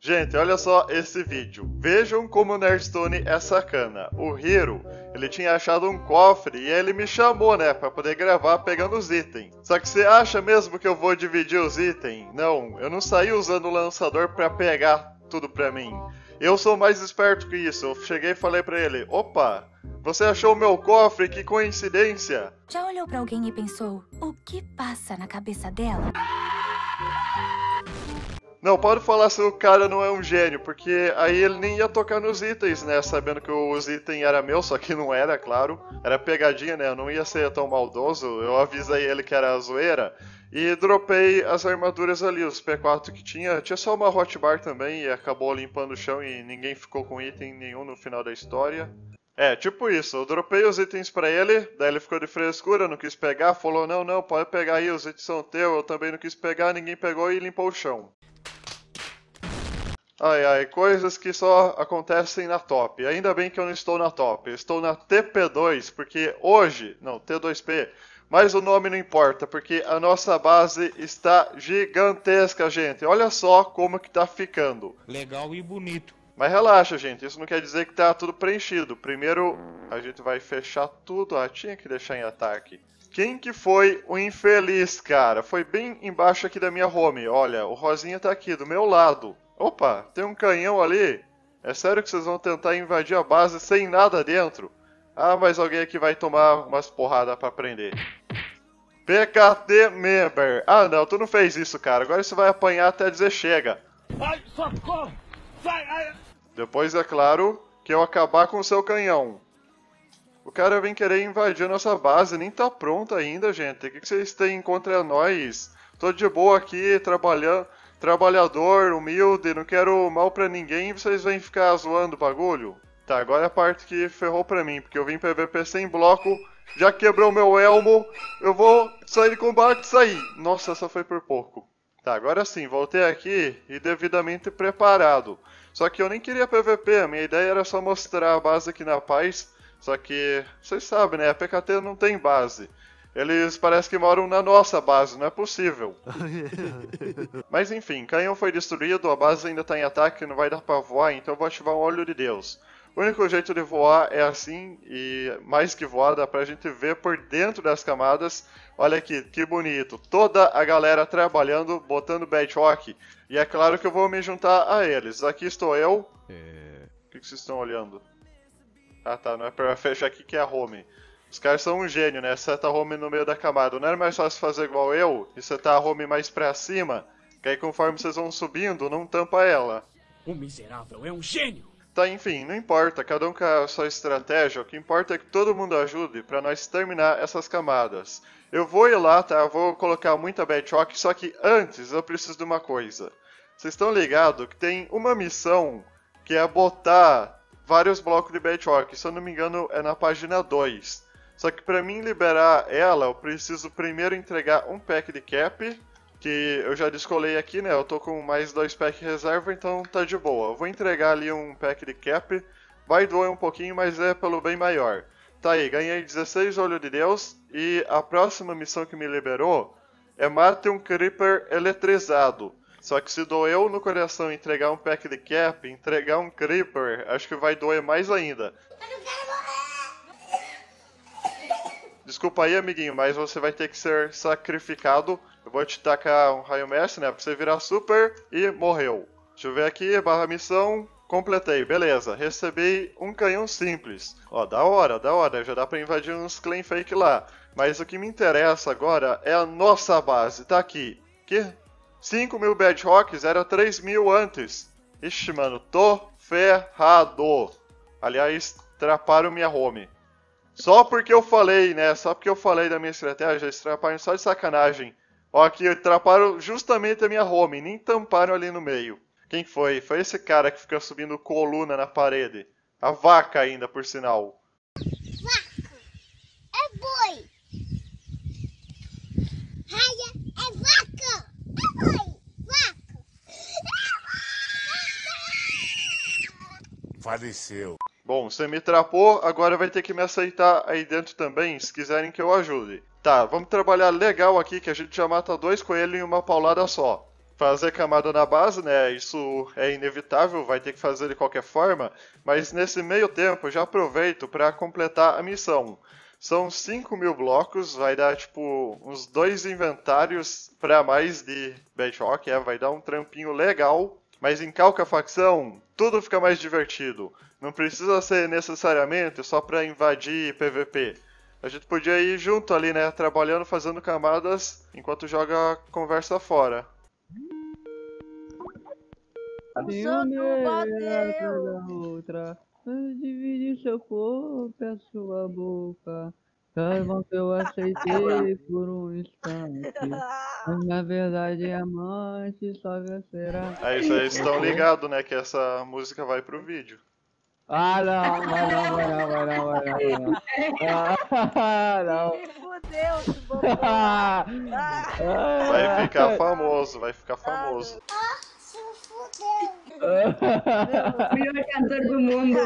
Gente, olha só esse vídeo. Vejam como o Nerdstone é sacana. O Hiro, ele tinha achado um cofre e ele me chamou, né, pra poder gravar pegando os itens. Só que você acha mesmo que eu vou dividir os itens? Não, eu não saí usando o lançador pra pegar tudo pra mim. Eu sou mais esperto que isso. Eu cheguei e falei pra ele, opa, você achou o meu cofre? Que coincidência. Já olhou pra alguém e pensou, o que passa na cabeça dela? Não, pode falar se o cara não é um gênio, porque aí ele nem ia tocar nos itens, né? Sabendo que os itens eram meus, só que não era, claro. Era pegadinha, né? Eu não ia ser tão maldoso. Eu avisei ele que era zoeira. E dropei as armaduras ali, os P4 que tinha. Tinha só uma hotbar também e acabou limpando o chão e ninguém ficou com item nenhum no final da história. É, tipo isso. Eu dropei os itens pra ele, daí ele ficou de frescura, não quis pegar. Falou, não, pode pegar aí, os itens são teus. Eu também não quis pegar, ninguém pegou e limpou o chão. Ai, coisas que só acontecem na top. Ainda bem que eu não estou na top. Eu estou na TP2, porque hoje... Não, T2P. Mas o nome não importa, porque a nossa base está gigantesca, gente. Olha só como que tá ficando. Legal e bonito. Mas relaxa, gente. Isso não quer dizer que tá tudo preenchido. Primeiro, a gente vai fechar tudo. Ah, tinha que deixar em ataque. Quem que foi o infeliz, cara? Foi bem embaixo aqui da minha home. Olha, o Rosinha tá aqui, do meu lado. Opa, tem um canhão ali? É sério que vocês vão tentar invadir a base sem nada dentro? Ah, mas alguém aqui vai tomar umas porradas pra prender. PKT Member. Ah não, tu não fez isso, cara. Agora você vai apanhar até dizer chega. Ai, socorro! Sai, ai. Depois, é claro, que eu acabar com o seu canhão. O cara vem querer invadir a nossa base, nem tá pronto ainda, gente. O que vocês têm contra nós? Tô de boa aqui, trabalhando... Trabalhador, humilde, não quero mal pra ninguém e vocês vêm ficar zoando o bagulho? Tá, agora é a parte que ferrou pra mim, porque eu vim PVP sem bloco, já quebrou meu elmo, eu vou sair de combate e sair. Nossa, só foi por pouco. Tá, agora sim, voltei aqui e devidamente preparado. Só que eu nem queria PVP, a minha ideia era só mostrar a base aqui na paz, só que, vocês sabem né, a PKT não tem base. Eles parecem que moram na nossa base, não é possível. Mas enfim, canhão foi destruído, a base ainda está em ataque, não vai dar para voar, então eu vou ativar um olho de Deus. O único jeito de voar é assim, e mais que voar, dá pra gente ver por dentro das camadas. Olha aqui, que bonito. Toda a galera trabalhando, botando Bedrock. E é claro que eu vou me juntar a eles. Aqui estou eu. O que vocês estão olhando? Ah tá, não é pra fechar aqui que é a home. Os caras são um gênio, né? Seta a home no meio da camada. Não era mais fácil fazer igual eu e setar a home mais pra cima? Que aí conforme vocês vão subindo, não tampa ela. O miserável é um gênio! Tá, enfim, não importa. Cada um com a sua estratégia. O que importa é que todo mundo ajude pra nós terminar essas camadas. Eu vou ir lá, tá? Eu vou colocar muita bedrock, só que antes eu preciso de uma coisa. Vocês estão ligados que tem uma missão que é botar vários blocos de bedrock. Se eu não me engano, é na página 2. Só que pra mim liberar ela, eu preciso primeiro entregar um pack de cap, que eu já descolei aqui, né? Eu tô com mais 2 packs reserva, então tá de boa. Eu vou entregar ali um pack de cap, vai doer um pouquinho, mas é pelo bem maior. Tá aí, ganhei 16 olhos de Deus, e a próxima missão que me liberou é mate um Creeper eletrizado. Só que se doeu no coração entregar um pack de cap, entregar um Creeper, acho que vai doer mais ainda. Desculpa aí, amiguinho, mas você vai ter que ser sacrificado. Eu vou te tacar um raio mestre, né? Pra você virar super e morreu. Deixa eu ver aqui, barra missão. Completei, beleza. Recebi um canhão simples. Ó, da hora. Já dá pra invadir uns clan fake lá. Mas o que me interessa agora é a nossa base. Tá aqui. Que? 5.000 bedrocks, era 3.000 antes. Ixi, mano, tô ferrado. Aliás, traparam minha home. Só porque eu falei, né? Só porque eu falei da minha estratégia, eles traparam só de sacanagem. Ó, aqui, traparam justamente a minha home, nem tamparam ali no meio. Quem foi? Foi esse cara que fica subindo coluna na parede. A vaca ainda, por sinal. Vaca é boi. Raia é vaca. É boi. Vaca. Faleceu. Bom, você me trapou, agora vai ter que me aceitar aí dentro também, se quiserem que eu ajude. Tá, vamos trabalhar legal aqui, que a gente já mata 2 coelhos em uma paulada só. fazer camada na base, né? Isso é inevitável, vai ter que fazer de qualquer forma. Mas nesse meio tempo, já aproveito para completar a missão. São 5.000 blocos, vai dar tipo uns 2 inventários para mais de Bedrock, vai dar um trampinho legal. Mas em Calca Facção, tudo fica mais divertido. Não precisa ser necessariamente só para invadir PVP. A gente podia ir junto ali, né? Trabalhando, fazendo camadas, enquanto joga a conversa fora. Santo bateu! Outra, divide seu corpo e a sua boca. Saibam que eu aceitei por um instante. Mas na verdade, amante só vencerá. Aí vocês estão ligados, né? Que essa música vai pro vídeo. Ah, não, vai não, vai não, vai não, vai não, vai não. Ah, não. Me fudeu, esse bobão. Vai ficar famoso, vai ficar famoso. Se fudeu. Melhor cantor do mundo.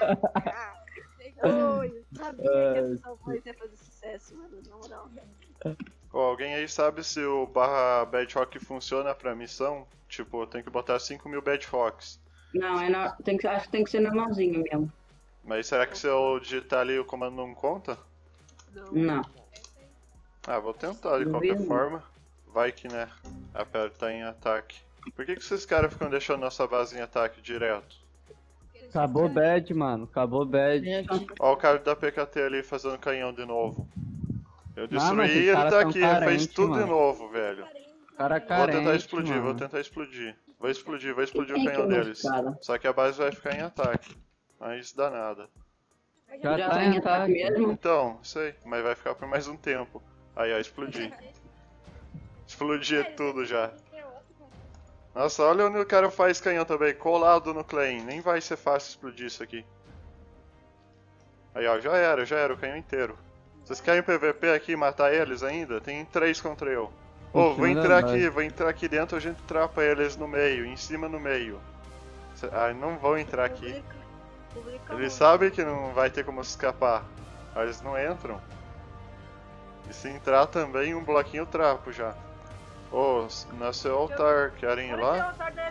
Oi, sabia que essa voz ia fazer sucesso, mano, na moral. Ó, alguém aí sabe se o /Bedrock funciona pra missão? Tipo, tem que botar 5.000 Bedrocks. Não, acho que tem que ser normalzinho mesmo. Mas será que se eu digitar ali o comando não conta? Não. Ah, vou tentar de qualquer forma. Vai que, né, aperta em ataque. Por que esses caras ficam deixando nossa base em ataque direto? Acabou bad, mano. Acabou bad. Ó o cara da PKT ali fazendo canhão de novo. Eu mas destruí esses e ele caras tá tão aqui, ele fez carente, tudo de mano. novo, velho. Cara Vou carente, tentar explodir, mano. vou tentar explodir. Vou explodir o Quem canhão que é deles. esse cara? Só que a base vai ficar em ataque. Mas dá nada. Já Já tá tá em em ataque ataque. mesmo? Então, sei, mas vai ficar por mais um tempo. Aí, ó, explodir. Explodir tudo já. Nossa, olha onde o cara faz canhão também, colado no claim. Nem vai ser fácil explodir isso aqui. Aí, ó, já era o canhão inteiro. Vocês querem PVP aqui e matar eles ainda? Tem 3 contra eu. Ô, vou entrar aqui dentro, a gente trapa eles no meio, em cima no meio. Ah, não vão entrar aqui. Eles sabem que não vai ter como escapar. Mas eles não entram. E se entrar também, um bloquinho trapo já. Ô, nasceu altar, querem ir lá?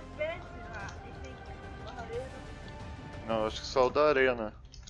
Não, acho que só o da arena.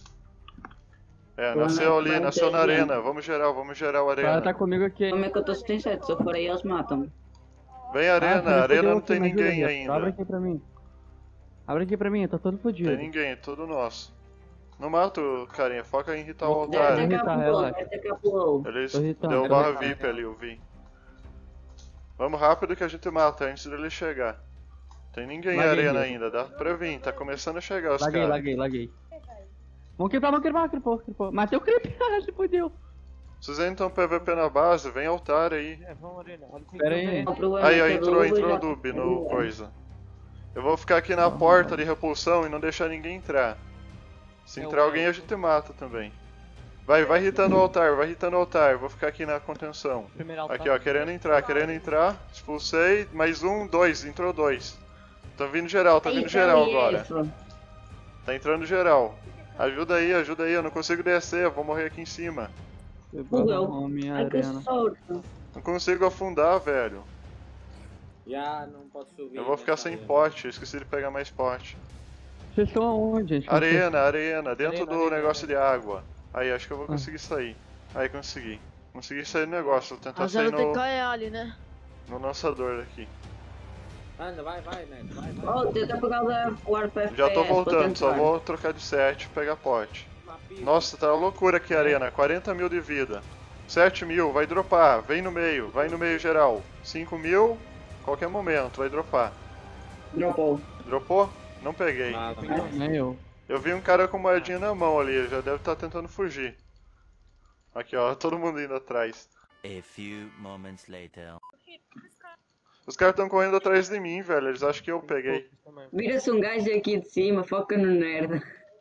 É, nasceu ali, nasceu na arena. Vamos gerar o O cara arena. tá comigo aqui. Como é que eu tô sem sete? Se eu for aí, eles matam. Vem arena, arena não tem ninguém Abre ainda. aqui pra mim. Abre aqui pra mim, eu tô todo fodido. Tem ninguém, é tudo nosso. Não mata o carinha, foca em irritar o Deve altar. ter irritar, relaxa. Deve ter capulou. Eles Tô irritando, deu tô barra irritando. VIP ali, eu vi. Vamos rápido que a gente mata antes dele chegar. Tem ninguém na Laguei, arena Rio. ainda, dá pra vir, tá começando a chegar os Laguei, caras. laguei. Vamos cripar. Matei o creep, se fodeu. Vocês entram PVP na base, vem altar aí. Pera aí. Aí, ó, entrou Dub no coisa. Eu vou ficar aqui na porta de repulsão e não deixar ninguém entrar. Se entrar alguém a gente mata também. Vai irritando o altar, vou ficar aqui na contenção. Aqui ó, querendo entrar, expulsei, mais um, 2, entrou 2. Tá vindo geral agora. Tá entrando geral. Ajuda aí, eu não consigo descer, eu vou morrer aqui em cima. Minha Ai, que arena. sorte. Não consigo afundar, velho. Já não posso subir. Eu vou ficar sem pote, eu esqueci de pegar mais pote. Vocês estão aonde, gente? Arena, dentro do negócio de água. Aí, acho que eu vou conseguir sair. Aí, consegui. Consegui sair do negócio, vou tentar sair ali, né? no lançador daqui. Anda, vai, né? Vai. Oh, tenta pegar o arco FPS. Já tô voltando, pra só tentar. vou trocar de set e pegar pote. Nossa, tá uma loucura aqui a arena, 40.000 de vida. 7.000, vai dropar, vai no meio geral. 5.000, qualquer momento, vai dropar. Dropou. Dropou? Não peguei. Nada. Nem eu. Eu vi um cara com moedinha na mão ali, ele já deve estar tentando fugir. Aqui ó, todo mundo indo atrás. A few moments later. Os caras estão correndo atrás de mim, velho, eles acham que eu peguei. Vira-se um gajo aqui de cima, foca no nerd.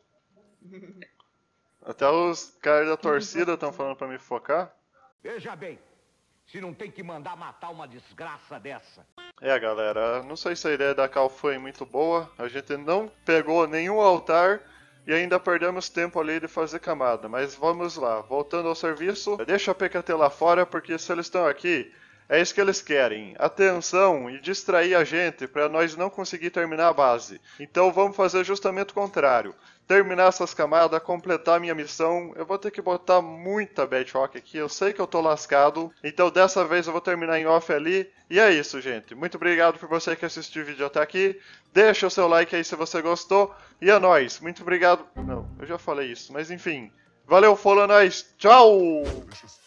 Até os caras da torcida estão falando pra me focar. Veja bem, se não tem que mandar matar uma desgraça dessa. É, galera, não sei se a ideia da Cal foi muito boa. A gente não pegou nenhum altar e ainda perdemos tempo ali de fazer camada. Mas vamos lá, voltando ao serviço. Deixa a PKT lá fora, porque se eles estão aqui, É isso que eles querem, atenção e distrair a gente para nós não conseguir terminar a base. Então vamos fazer justamente o contrário. Terminar essas camadas, completar minha missão. Eu vou ter que botar muita Bedrock aqui, eu sei que eu tô lascado. Então dessa vez eu vou terminar em off ali. E é isso, gente. Muito obrigado por você que assistiu o vídeo até aqui. Deixa o seu like aí se você gostou. E é nóis. Muito obrigado. Não, eu já falei isso, mas enfim. Valeu, falou, é nóis. Tchau!